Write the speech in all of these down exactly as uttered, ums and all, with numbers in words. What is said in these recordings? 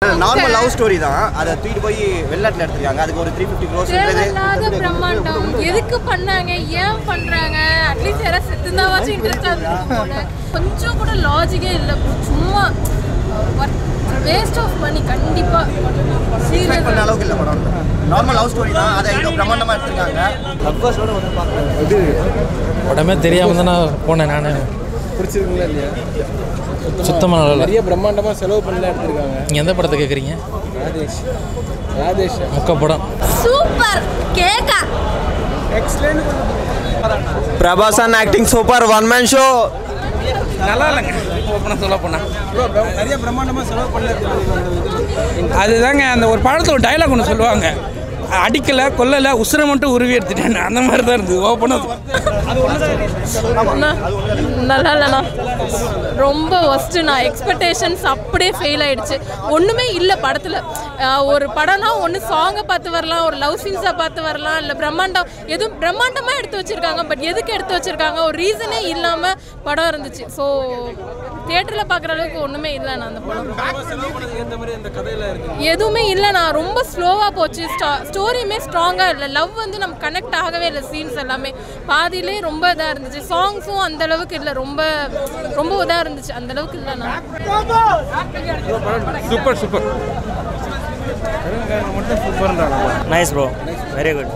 Normal love story தான். அதை தூக்கிட்டு போய் வெளிநாட்டில் எடுத்துருக்காங்க. அதுக்கு ஒரு த்ரீ ஃபிஃப்டி க்ரோஸ் பிரம்மாண்டம் எதுக்கு பண்ணாங்க, ஏன் பண்றாங்க? அட்லீஸ்ட் யாராவது செத்துந்தாவாச்சும் இன்ட்ரெஸ்டா இருக்கும். கொஞ்சம் கூட லாஜிக்கே இல்லை. சும்மா வேஸ்ட் ஆஃப் மணி. கண்டிப்பா சீரியஸ் பண்ண அளவுக்கு இல்லை படம். நார்மல் லவ் ஸ்டோரி தான். அதை இவ்வளோ பிரம்மாண்டமாக எடுத்துருக்காங்க. லவ்வர்ஸோட வந்து பார்க்குறேன். இது உடனே தெரியாமல் தான் நான் போனேன். நான் பிடிச்சிருக்குங்களா இல்லையா? சுத்தமாக நிறைய பிரம்மாண்டமாக செலவு பண்ணலாம் எடுத்துருக்காங்க. நீங்கள் எந்த படத்தை கேட்குறீங்க? ராதேஷ் ராதேஷ் முக்க படம் சூப்பர். கேக்கா excellent. prabhas and acting super, one man show. நல்லா இல்லைங்க. ஓப்பனாக சொல்ல போனால் நிறைய பிரம்மாண்டமாக செலவு பண்ணலாம். அதுதாங்க அந்த ஒரு படத்தில் ஒரு டைலாக் ஒன்று சொல்லுவாங்க, அடிக்கலை கொல்லலை உசுரை மட்டும் உருவி எடுத்துட்டேன். அந்த மாதிரி தான் இருந்தது ஓப்பனாக. நல்லா இல்லைண்ணா, ரொம்ப ஒஸ்ட்டு. நான் எக்ஸ்பெக்டேஷன்ஸ் அப்படியே ஃபெயில் ஆகிடுச்சு. ஒன்றுமே இல்லை படத்தில். ஒரு படம்னா ஒன்று சாங்கை பார்த்து வரலாம், ஒரு லவ் சீன்ஸை பார்த்து வரலாம், இல்லை பிரம்மாண்டம் எதுவும் பிரம்மாண்டமாக எடுத்து வச்சுருக்காங்க. பட் எதுக்கு எடுத்து வச்சுருக்காங்க ஒரு ரீசனே இல்லாமல் படம் இருந்துச்சு. ஸோ தியேட்டரில் பார்க்குற அளவுக்கு ஒன்றுமே இல்லைண்ணா அந்த படம். எதுவுமே இல்லைண்ணா, ரொம்ப ஸ்லோவாக போச்சு. ஸ்டா ஸ்டோரியுமே ஸ்ட்ராங்காக இல்லை. லவ் வந்து நம்ம கனெக்ட் ஆகவே இல்லை. சீன்ஸ் எல்லாமே பாதியிலே ரொம்ப இதாக இருந்துச்சு. சாங்ஸும் அந்த அளவுக்கு இல்லை. ரொம்ப ரொம்ப இதாக இருந்துச்சு. அந்த அளவுக்கு இல்லைண்ணா. Super super nice bro, very good.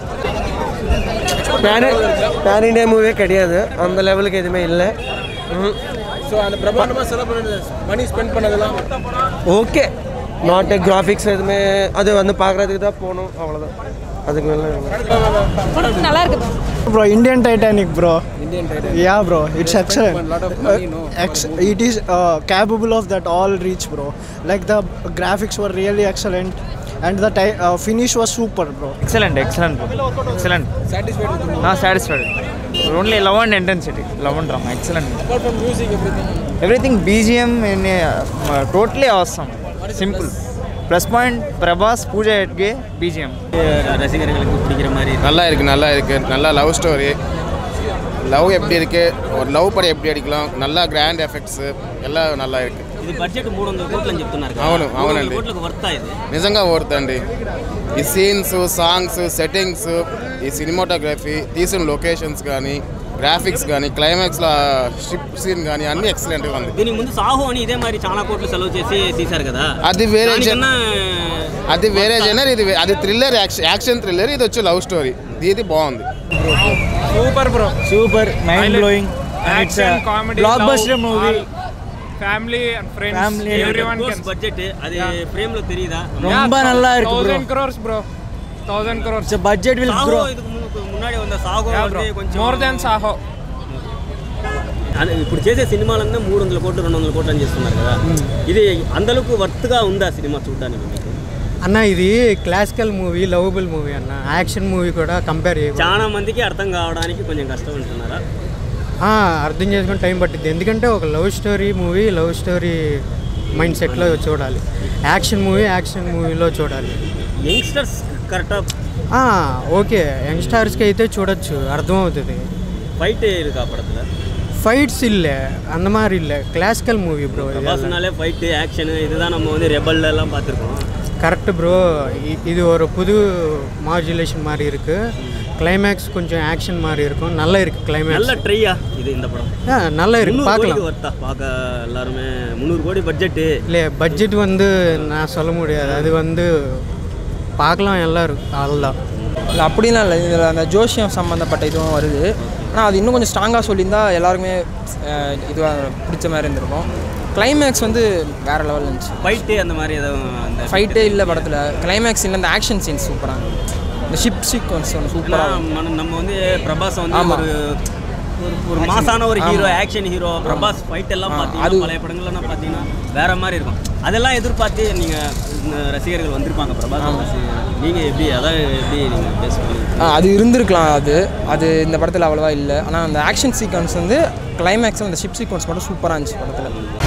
Pan India மூவியே கிடையாது. அந்த லெவலுக்கு எதுவுமே இல்லை. ஸோ அந்த பிரம்மாண்டமாக செலவு பண்ணது மணி ஸ்பெண்ட் பண்ணதெல்லாம் ஓகே. நாட் கிராஃபிக்ஸ் எதுவுமே அது வந்து பார்க்குறதுக்கு தான் போகணும், அவ்வளோதான். அதுக்கு மேலே நல்லா இருக்கு bro. Indian Titanic bro. Indian Titanic. Yeah bro, it's excellent. A lot of money, no? Ex- it is uh, capable of that all reach bro. Like the graphics were really excellent and the ti- uh, finish was super bro. Excellent, excellent bro. Excellent. Satisfied with the movie? Not satisfied. Only love and intensity. Love and drama. Excellent. Apart from music, everything. Everything B G M in a, uh, totally awesome. Simple. Plus point prabhas, poojahegde, B G M. ரசிகர்களுக்கு பிடிக்கிற மாதிரி நல்லா இருக்குது. நல்லா இருக்குது. நல்லா love story. Love எப்படி இருக்குது, ஒரு லவ் படம் எப்படி அடிக்கலாம், நல்லா கிராண்ட் எஃபெக்ட்ஸு எல்லாம் நல்லா இருக்குது. ఇది బడ్జెట్ మూడు వందల కోట్లు అని చెప్తున్నారు కదా. అవును అవునండి, కోట్లకు వర్తా ఇది నిజంగా వర్త్ అండి. ఈ సీన్స్, సాంగ్స్, సెట్టింగ్స్, ఈ సినిమాటోగ్రఫీ, తీసిన లొకేషన్స్ కానీ, గ్రాఫిక్స్ కానీ, క్లైమాక్స్లో షిప్ సీన్ కానీ అన్నీ ఎక్సలెంట్గా ఉంది. దీని ముందు సాహో అని ఇదే మరి చాలా కోట్లు సెలవు చేసి తీశారు కదా. అది వేరే అది వేరే జనర్, ఇది అది థ్రిల్లర్, యాక్షన్ థ్రిల్లర్. ఇది వచ్చి లవ్ స్టోరీ. ఇది బాగుంది. Super bro, Super, mind blowing. Action comedy Blockbuster blockbuster movie. Family and friends Family. Everyone course budget అది ఫ్రేమ్ లో తెలియదా? ரொம்ப நல்லா இருக்கு bro. Thousand crores bro, thousand crores. So budget will Saaho grow. இதுக்கு முன்னாடி வந்த సాహో வந்து కొంచెం మోర్ దెన్ సాహో. ఇప్పుడు చేసే సినిమాలన్నీ మూడు వందల కోట్లు రెండు వందల కోట్లు అని చేస్తున్నారు కదా. ఇది అందలకు వర్త్గా ఉందా సినిమా చూడడానికి మీకు? అన్న ఇది క్లాసికల్ మూవీ, లవబుల్ మూవీ అన్న. యాక్షన్ మూవీ కూడా కంపేర్ చేయకూడదు. చాలా మందికి అర్థం కావడానికి కొంచెం కష్టం ఉంటున్నారా? అర్థం చేసుకుని టైం పట్టింది. ఎందుకంటే ఒక love story movie love story mind సెట్లో చూడాలి. యాక్షన్ మూవీ యాక్షన్ మూవీలో చూడాలి. యంగ్స్టర్స్ కరెక్టా? ఓకే, యంగ్స్టర్స్కి అయితే చూడొచ్చు, అర్థమవుతుంది. ஃபைட் இருக்கா படத்துல? ஃபைட்ஸ் இல்லை, அந்த மாதிரி இல்லை. Classical movie bro. பிரபாஸ்னாலே ஃபைட்டு ஆக்ஷனு இதுதான் நம்ம வந்து ரெபல்ல எல்லாம் பார்த்துருக்கோம். Correct bro. இது ஒரு புது மாடுலேஷன் மாதிரி இருக்குது. கிளைமேக்ஸ் கொஞ்சம் ஆக்ஷன் மாதிரி இருக்கும். நல்லா இருக்குது கிளைமேக்ஸ். நல்ல ட்ரையா இது இந்த படம்? ஆ நல்லா இருக்குது, பார்க்கலாம். வர்த்தா பார்க்க எல்லாருமே முந்நூறு கோடி பட்ஜெட்டு. இல்லை பட்ஜெட் வந்து நான் சொல்ல முடியாது. அது வந்து பார்க்கலாம் எல்லோரும், அதுதான். இல்லை அப்படிலாம் இல்லை. இதில் அந்த ஜோஷியம் சம்மந்தப்பட்ட இதுவும் வருது. ஆனால் அது இன்னும் கொஞ்சம் ஸ்ட்ராங்காக சொல்லியிருந்தா எல்லாருக்குமே இதுவாக பிடிச்ச மாதிரி இருந்திருக்கும். கிளைமேக்ஸ் வந்து வேறு லெவலில் இருந்துச்சு. ஃபைட்டு அந்த மாதிரி எதுவும்? அந்த ஃபைட்டே இல்லை படத்தில். கிளைமேக்ஸ் இல்லை, அந்த ஆக்ஷன் சீன்ஸ் சூப்பராக, இந்த ஷிப் சீக்வன்ஸ் ஒன்று சூப்பராக. நம்ம வந்து பிரபாஸ் வந்து ஒரு ஒரு மாசான ஒரு hero, action hero. Prabhas fight எல்லாம் பார்த்தீங்கன்னா பழைய படங்கள்லாம் பார்த்தீங்கன்னா வேற மாதிரி இருக்கும். அதெல்லாம் எதிர்பார்த்து நீங்கள் ரசிகர்கள் வந்திருப்பாங்க பிரபாஸ். நீங்கள் எப்படி அதான் எப்படி நீங்கள் பேசுவீங்க? அது இருந்திருக்கலாம். அது அது இந்த படத்தில் அவ்வளோவா இல்லை. ஆனால் அந்த ஆக்ஷன் சீக்வன்ஸ் வந்து கிளைமேக்ஸ், அந்த ஷிப் சீக்வன்ஸ் மட்டும் சூப்பராக இருந்துச்சு படத்தில்.